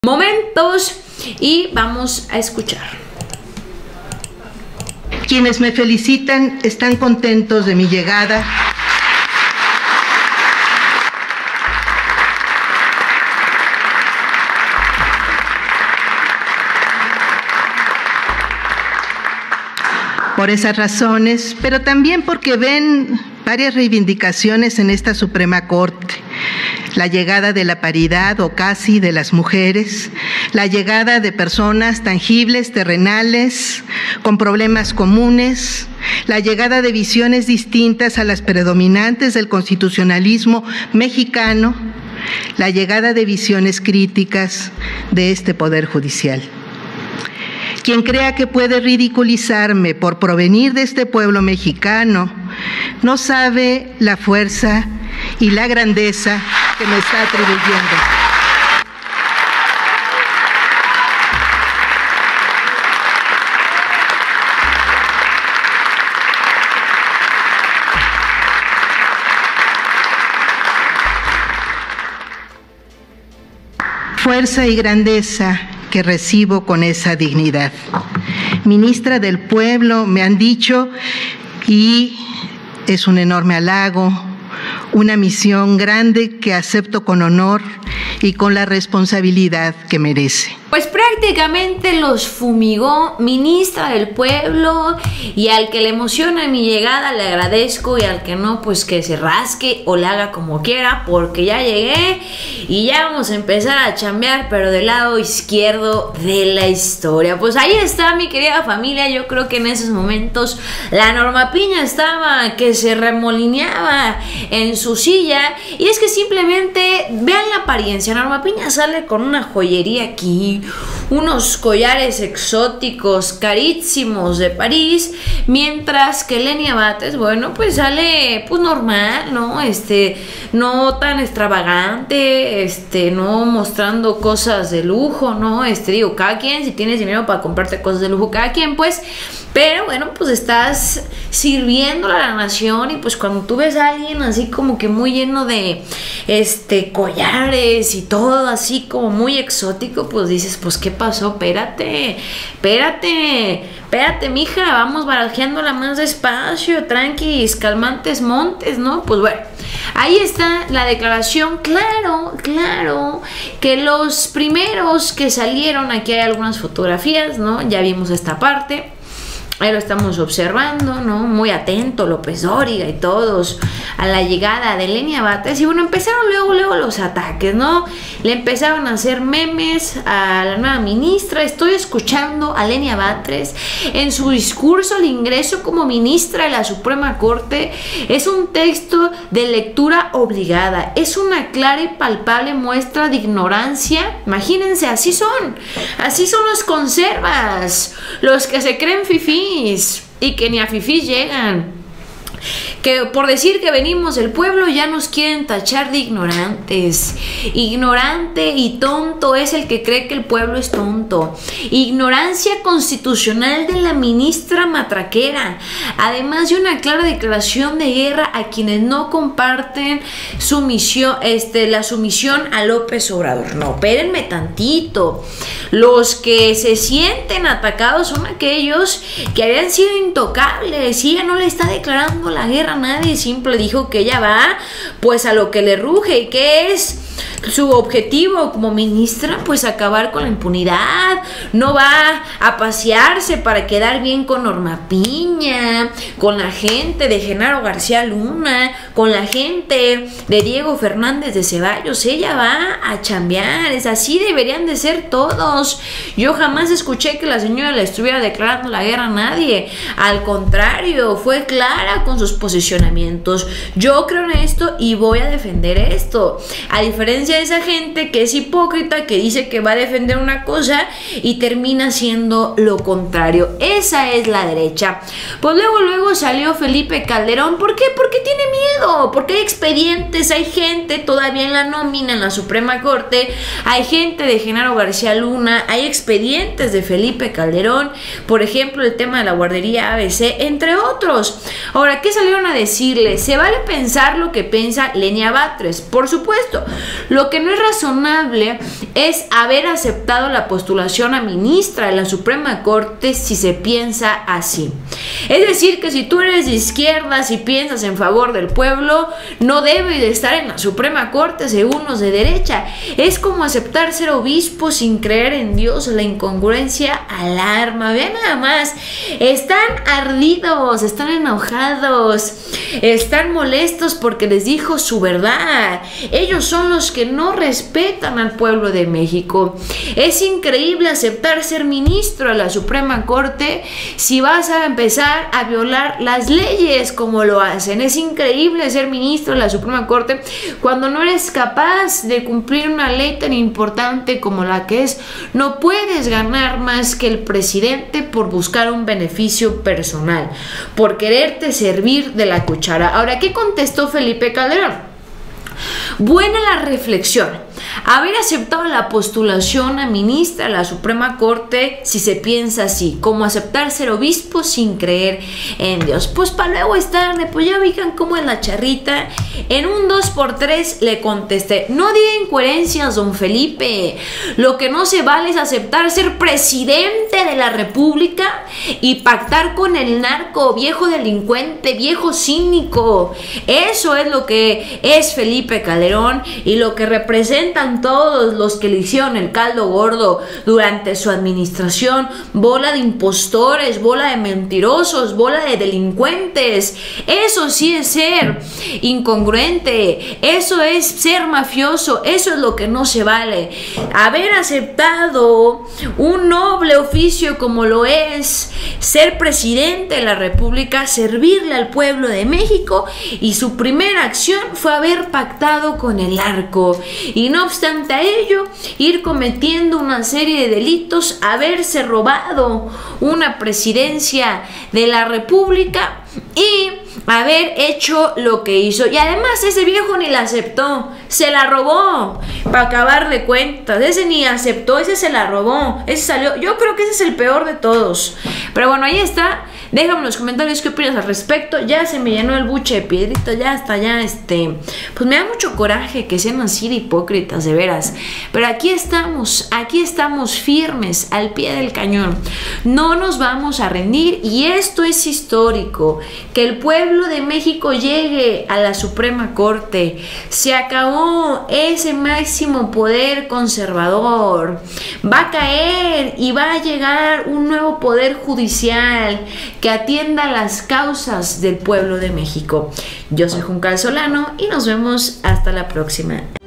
Momentos y vamos a escuchar. Quienes me felicitan están contentos de mi llegada. Por esas razones, pero también porque ven varias reivindicaciones en esta Suprema Corte. La llegada de la paridad o casi de las mujeres, la llegada de personas tangibles, terrenales, con problemas comunes, la llegada de visiones distintas a las predominantes del constitucionalismo mexicano, la llegada de visiones críticas de este Poder Judicial. Quien crea que puede ridiculizarme por provenir de este pueblo mexicano, no sabe la fuerza y la grandeza que me está atribuyendo. Fuerza y grandeza que recibo con esa dignidad. Ministra del Pueblo, me han dicho, y es un enorme halago, una misión grande que acepto con honor y con la responsabilidad que merece. Pues prácticamente los fumigó, ministra del pueblo, y al que le emociona mi llegada le agradezco, y al que no, pues que se rasque o le haga como quiera, porque ya llegué y ya vamos a empezar a chambear, pero del lado izquierdo de la historia. Pues ahí está, mi querida familia. Yo creo que en esos momentos la Norma Piña estaba que se remolineaba en su silla, y es que simplemente vean la apariencia. Norma Piña sale con una joyería aquí, unos collares exóticos carísimos de París, mientras que Lenia Batres, bueno, pues sale pues normal, ¿no? No tan extravagante, no mostrando cosas de lujo, ¿no? Digo, cada quien, si tienes dinero para comprarte cosas de lujo, cada quien, pues, pero bueno, pues estás sirviéndole a la nación, y pues cuando tú ves a alguien así como que muy lleno de collares y todo así como muy exótico, pues dices, pues ¿qué pasó? Espérate, mija, vamos barajeándola más despacio, tranquis, calmantes montes, ¿no? Pues bueno, ahí está la declaración. Claro, que los primeros que salieron, aquí hay algunas fotografías, ¿no? Ya vimos esta parte. Ahí lo estamos observando, ¿no? Muy atento López Dóriga y todos a la llegada de Lenia Batres. Y bueno, empezaron luego los ataques, ¿no? Le empezaron a hacer memes a la nueva ministra. Estoy escuchando a Lenia Batres en su discurso al ingreso como ministra de la Suprema Corte. Es un texto de lectura obligada. Es una clara y palpable muestra de ignorancia. Imagínense, así son los conservas, los que se creen fifís y que ni a fifís llegan, que por decir que venimos del pueblo ya nos quieren tachar de ignorantes. Ignorante y tonto es el que cree que el pueblo es tonto. Ignorancia constitucional de la ministra matraquera, además de una clara declaración de guerra a quienes no comparten su misión, la sumisión a López Obrador. No, espérenme tantito. Los que se sienten atacados son aquellos que habían sido intocables, y ella no le está declarando la guerra a nadie, simple dijo que ella va pues a lo que le ruge. ¿Y qué es su objetivo como ministra? Pues acabar con la impunidad. No va a pasearse para quedar bien con Norma Piña, con la gente de Genaro García Luna, con la gente de Diego Fernández de Ceballos. Ella va a chambear. Es así, deberían de ser todos. Yo jamás escuché que la señora le estuviera declarando la guerra a nadie. Al contrario, fue clara con sus posicionamientos. Yo creo en esto y voy a defender esto, a diferencia de esa gente que es hipócrita, que dice que va a defender una cosa y termina siendo lo contrario. Esa es la derecha. Pues luego salió Felipe Calderón. ¿Por qué? Porque tiene miedo, porque hay expedientes, hay gente todavía en la nómina en la Suprema Corte, hay gente de Genaro García Luna, hay expedientes de Felipe Calderón, por ejemplo el tema de la guardería ABC, entre otros. Ahora, ¿qué salieron a a decirle, se vale pensar lo que piensa Lenia Batres, por supuesto. Lo que no es razonable es haber aceptado la postulación a ministra de la Suprema Corte si se piensa así. Es decir, que si tú eres de izquierda, si piensas en favor del pueblo, no debes de estar en la Suprema Corte según los de derecha. Es como aceptar ser obispo sin creer en Dios. La incongruencia alarma. Vean nada más, están ardidos, están enojados, están molestos porque les dijo su verdad. Ellos son los que no respetan al pueblo de México. Es increíble aceptar ser ministro de la Suprema Corte si vas a empezar a violar las leyes como lo hacen. Es increíble ser ministro de la Suprema Corte cuando no eres capaz de cumplir una ley tan importante como la que es: no puedes ganar más que el presidente por buscar un beneficio personal, por quererte servir de la cuchara. Ahora, ¿qué contestó Felipe Calderón? Buena la reflexión. Haber aceptado la postulación a ministra de la Suprema Corte si se piensa así, como aceptar ser obispo sin creer en Dios. Pues para luego estarle, pues ya ubican cómo es la charrita. En un 2x3 le contesté: no diga incoherencias, don Felipe. Lo que no se vale es aceptar ser presidente de la República y pactar con el narco, viejo delincuente, viejo cínico. Eso es lo que es Felipe Calderón y lo que representa todos los que le hicieron el caldo gordo durante su administración. Bola de impostores, bola de mentirosos, bola de delincuentes. Eso sí es ser incongruente, eso es ser mafioso, eso es lo que no se vale. Haber aceptado un noble oficio como lo es ser presidente de la República, servirle al pueblo de México, y su primera acción fue haber pactado con el narco. Y no obstante a ello, ir cometiendo una serie de delitos, haberse robado una presidencia de la República y haber hecho lo que hizo. Y además ese viejo ni la aceptó, se la robó para acabar de cuentas. Ese ni aceptó, ese se la robó, ese salió. Yo creo que ese es el peor de todos. Pero bueno, ahí está. Déjame en los comentarios qué opinas al respecto. Ya se me llenó el buche de piedrita, ya hasta ya pues me da mucho coraje que sean así de hipócritas, de veras. Pero aquí estamos firmes al pie del cañón. No nos vamos a rendir, y esto es histórico. Que el pueblo de México llegue a la Suprema Corte. Se acabó ese máximo poder conservador. Va a caer y va a llegar un nuevo poder judicial que atienda las causas del pueblo de México. Yo soy Juncal Solano y nos vemos hasta la próxima.